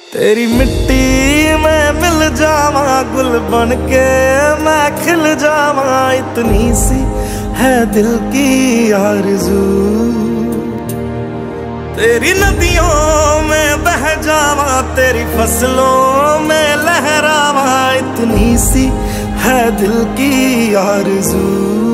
तेरी मिट्टी में मिल जावा, गुल बन के मैं खिल जावा, इतनी सी है दिल की आरज़ू। तेरी नदियों में बह जावा, तेरी फसलों में लहरावा, इतनी सी है दिल की आरज़ू।